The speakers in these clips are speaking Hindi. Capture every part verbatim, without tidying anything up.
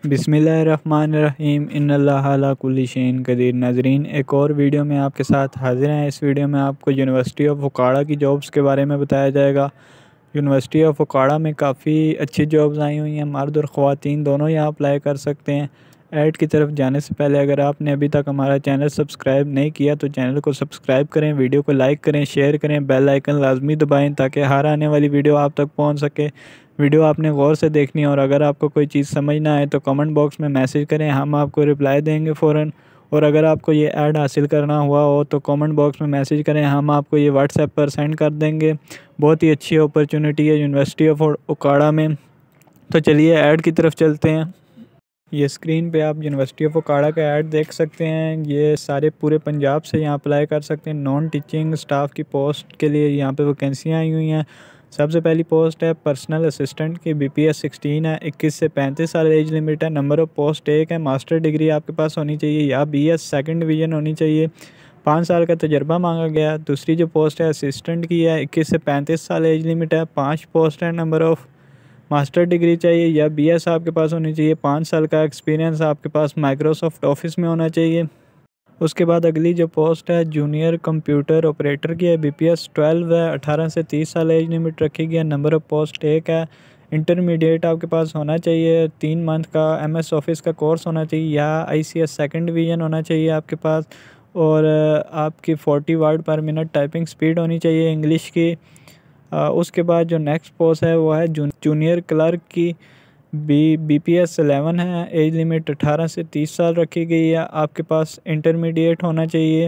बिस्मिल्लाहिर्रहमानिर्रहीम इन्नल्लाह अला कुल्ली शैइन कदीर। नाज़रीन, एक और वीडियो में आपके साथ हाज़िर हैं। इस वीडियो में आपको यूनिवर्सिटी ऑफ ओकाड़ा की जॉब्स के बारे में बताया जाएगा। यूनिवर्सिटी ऑफ ओकाड़ा में काफ़ी अच्छी जॉब्स आई हुई हैं, मर्द और ख़वातीन दोनों यहाँ अप्लाई कर सकते हैं। ऐड की तरफ जाने से पहले अगर आपने अभी तक हमारा चैनल सब्सक्राइब नहीं किया तो चैनल को सब्सक्राइब करें, वीडियो को लाइक करें, शेयर करें, बेल आइकन लाजमी दबाएं ताकि हर आने वाली वीडियो आप तक पहुंच सके। वीडियो आपने गौर से देखनी है और अगर आपको कोई चीज़ समझ ना आए तो कमेंट बॉक्स में मैसेज करें, हम आपको रिप्लाई देंगे फ़ौरन। और अगर आपको ये ऐड हासिल करना हुआ हो तो कमेंट बॉक्स में मैसेज करें, हम आपको ये व्हाट्सएप पर सेंड कर देंगे। बहुत ही अच्छी अपॉर्चुनिटी है यूनिवर्सिटी ऑफ ओकाड़ा में। तो चलिए ऐड की तरफ चलते हैं। ये स्क्रीन पे आप यूनिवर्सिटी ऑफ ओकाड़ा का ऐड देख सकते हैं। ये सारे पूरे पंजाब से यहाँ अप्लाई कर सकते हैं। नॉन टीचिंग स्टाफ की पोस्ट के लिए यहाँ पे वैकेंसियाँ आई हुई हैं। सबसे पहली पोस्ट है पर्सनल असिस्टेंट की, बी पी एस सिक्सटीन है, इक्कीस से पैंतीस साल एज लिमिट है। नंबर ऑफ़ पोस्ट एक है, मास्टर डिग्री आपके पास होनी चाहिए या बी एस सेकेंड डिवीज़न होनी चाहिए। पाँच साल का तजर्बा मांगा गया। दूसरी जो पोस्ट है असिस्टेंट की है, इक्कीस से पैंतीस साल एज लिमिट है। पाँच पोस्ट है, नंबर ऑफ़ मास्टर डिग्री चाहिए या बी एस आपके पास होनी चाहिए। पाँच साल का एक्सपीरियंस आपके पास माइक्रोसॉफ्ट ऑफिस में होना चाहिए। उसके बाद अगली जो पोस्ट है जूनियर कंप्यूटर ऑपरेटर की है, बी पी एस ट्वेल्व है, अठारह से तीस साल एज लिमिट रखी गई है। नंबर ऑफ़ पोस्ट एक है। इंटरमीडिएट आपके पास होना चाहिए। तीन मंथ का एम एस ऑफिस का कोर्स होना चाहिए या I C S second division होना चाहिए आपके पास। और आपकी forty word per minute typing speed होनी चाहिए इंग्लिश की। आ, उसके बाद जो नेक्स्ट पोस्ट है वो है जूनियर क्लर्क की, B B P S eleven है, एज लिमिट अठारह से तीस साल रखी गई है। आपके पास इंटरमीडिएट होना चाहिए।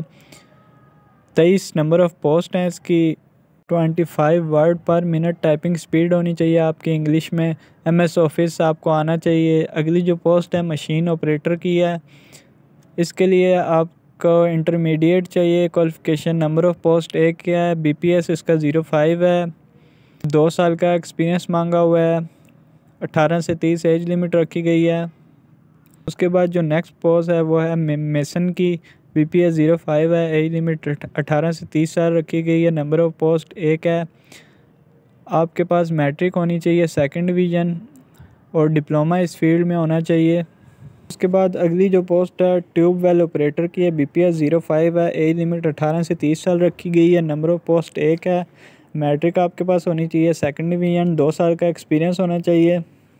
तेईस नंबर ऑफ़ पोस्ट हैं इसकी। Twenty five word per minute typing speed होनी चाहिए आपकी इंग्लिश में। एम एस ऑफिस आपको आना चाहिए। अगली जो पोस्ट है मशीन ऑपरेटर की है। इसके लिए आपको इंटरमीडिएट चाहिए क्वालिफ़िकेशन। नंबर ऑफ़ पोस्ट एक क्या है, बी पी एस इसका ज़ीरो फाइव है। दो साल का एक्सपीरियंस मांगा हुआ है। अठारह से तीस एज लिमिट रखी गई है। उसके बाद जो नेक्स्ट पोस्ट है वो है मेसन की, B P S zero five है, एज लिमिट अठारह से तीस साल रखी गई है। नंबर ऑफ़ पोस्ट एक है। आपके पास मैट्रिक होनी चाहिए सेकंड डिवीज़न और डिप्लोमा इस फील्ड में होना चाहिए। उसके बाद अगली जो पोस्ट है ट्यूब वेल ऑपरेटर की है, B P S zero five है, एज लिमिट अठारह से तीस साल रखी गई है। नंबर ऑफ़ पोस्ट एक है। मैट्रिक आपके पास होनी चाहिए सेकंड डिवीज़न, दो साल का एक्सपीरियंस होना चाहिए।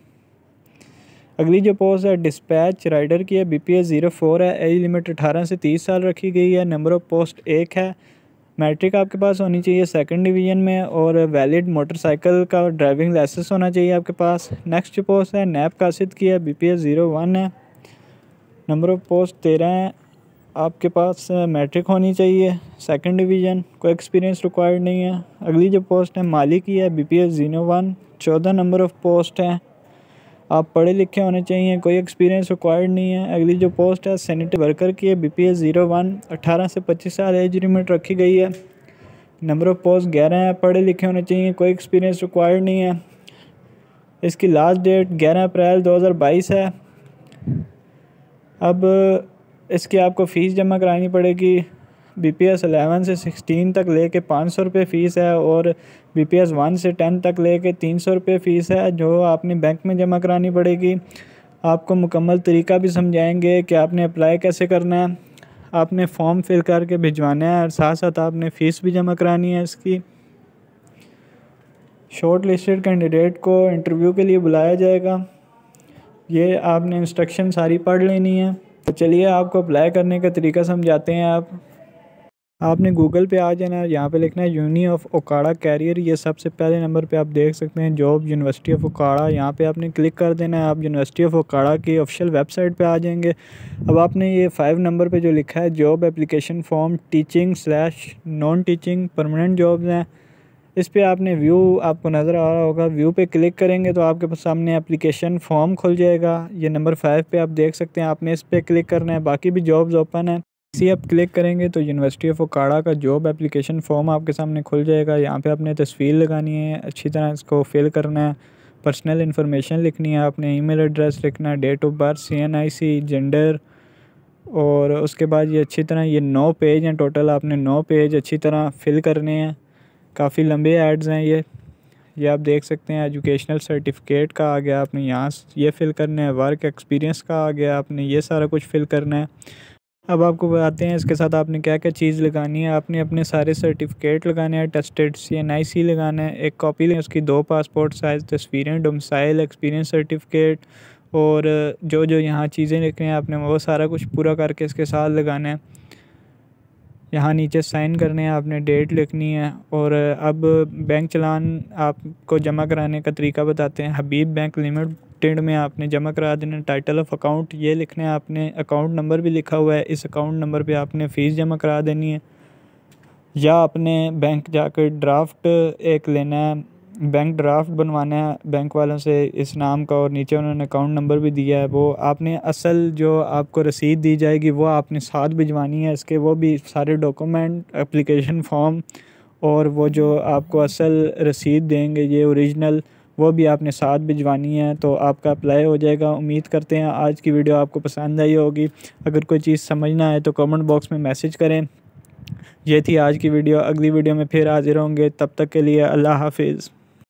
अगली जो पोस्ट है डिस्पैच राइडर की है, B P S zero four है, एज लिमिट अठारह से तीस साल रखी गई है। नंबर ऑफ़ पोस्ट एक है। मैट्रिक आपके पास होनी चाहिए सेकंड डिवीज़न में और वैलिड मोटरसाइकिल का ड्राइविंग लाइसेंस होना चाहिए आपके पास। नेक्स्ट जो पोस्ट है नैब कासिद की है, B P S zero one है, नंबर ऑफ़ पोस्ट तेरह है। आपके पास मैट्रिक होनी चाहिए सेकंड डिवीज़न, कोई एक्सपीरियंस रिक्वायर्ड नहीं है। अगली जो पोस्ट है माली की है, B P S zero one, चौदह नंबर ऑफ़ पोस्ट है। आप पढ़े लिखे होने चाहिए, कोई एक्सपीरियंस रिक्वायर्ड नहीं है। अगली जो पोस्ट है सैनिटरी वर्कर की है, B P S zero one, अठारह से पच्चीस साल एज लिमिट रखी गई है। नंबर ऑफ़ पोस्ट ग्यारह है। पढ़े लिखे होने चाहिए, कोई एक्सपीरियंस रिक्वायर्ड नहीं है। इसकी लास्ट डेट ग्यारह अप्रैल दो हज़ार बाईस है। अब इसकी आपको फ़ीस जमा करानी पड़ेगी। बी पी एस एलेवन से सिक्सटीन तक लेके पाँच सौ रुपये फ़ीस है और बी पी एस वन से टेन तक लेके तीन सौ रुपये फ़ीस है जो आपने बैंक में जमा करानी पड़ेगी। आपको मुकम्मल तरीका भी समझाएंगे कि आपने अप्लाई कैसे करना है। आपने फॉर्म फिल करके भिजवाना है और साथ साथ आपने फ़ीस भी जमा करानी है इसकी। शॉर्ट लिस्टेड कैंडिडेट को इंटरव्यू के लिए बुलाया जाएगा। ये आपने इंस्ट्रक्शन सारी पढ़ लेनी है। तो चलिए आपको अप्लाई करने का तरीका समझाते हैं। आप आपने गूगल पे आ जाना है, यहाँ पे लिखना है यूनी ऑफ ओकाड़ा कैरियर। ये सबसे पहले नंबर पे आप देख सकते हैं जॉब यूनिवर्सिटी ऑफ ओकाड़ा। यहाँ पे आपने क्लिक कर देना है। आप यूनिवर्सिटी ऑफ ओकाड़ा की ऑफिशियल वेबसाइट पे आ जाएंगे। अब आपने ये फाइव नंबर पे जो लिखा है job application form teaching slash non teaching permanent jobs हैं, इस पे आपने व्यू आपको नज़र आ रहा होगा। व्यू पे क्लिक करेंगे तो आपके सामने एप्लीकेशन फॉर्म खुल जाएगा। ये नंबर फाइव पे आप देख सकते हैं, आपने इस पे क्लिक करना है। बाकी भी जॉब्स ओपन है, इसी आप क्लिक करेंगे तो यूनिवर्सिटी ऑफ ओकाड़ा का जॉब एप्लीकेशन फॉर्म आपके सामने खुल जाएगा। यहाँ पे आपने तस्वीर लगानी है, अच्छी तरह इसको फिल करना है। पर्सनल इन्फॉर्मेशन लिखनी है आपने, ईमेल एड्रेस लिखना है, date of birth, C N I C, gender. और उसके बाद ये अच्छी तरह ये नौ पेज हैं टोटल, आपने नौ पेज अच्छी तरह फिल करने हैं। काफ़ी लंबे एड्स हैं ये। ये आप देख सकते हैं एजुकेशनल सर्टिफिकेट का आ गया, आपने यहाँ ये फ़िल करना है। वर्क एक्सपीरियंस का आ गया, आपने ये सारा कुछ फ़िल करना है। अब आपको बताते हैं इसके साथ आपने क्या क्या चीज़ लगानी है। आपने अपने सारे सर्टिफिकेट लगाने हैं, टेस्टेड सी एन आई सी लगाना है, एक कॉपी लें उसकी, दो पासपोर्ट साइज़ तस्वीरें, डोमिसाइल, एक्सपीरियंस सर्टिफिकेट और जो जो यहाँ चीज़ें लिखनी हैं आपने वो सारा कुछ पूरा करके इसके साथ लगाना है। यहाँ नीचे साइन करने हैं आपने, डेट लिखनी है। और अब बैंक चालान आपको जमा कराने का तरीका बताते हैं। हबीब बैंक लिमिटेड में आपने जमा करा देना। टाइटल ऑफ अकाउंट ये लिखना है आपने, अकाउंट नंबर भी लिखा हुआ है, इस अकाउंट नंबर पे आपने फ़ीस जमा करा देनी है। या आपने बैंक जाकर ड्राफ्ट एक लेना है, बैंक ड्राफ्ट बनवाना है बैंक वालों से इस नाम का, और नीचे उन्होंने अकाउंट नंबर भी दिया है। वो आपने असल जो आपको रसीद दी जाएगी वो आपने साथ भिजवानी है इसके, वो भी सारे डॉक्यूमेंट, एप्लीकेशन फॉर्म और वो जो आपको असल रसीद देंगे ये ओरिजिनल, वो भी आपने साथ भिजवानी है। तो आपका अप्लाई हो जाएगा। उम्मीद करते हैं आज की वीडियो आपको पसंद आई होगी। अगर कोई चीज़ समझना है तो कमेंट बॉक्स में मैसेज करें। ये थी आज की वीडियो। अगली वीडियो में फिर हाजिर होंगे, तब तक के लिए अल्लाह हाफिज़।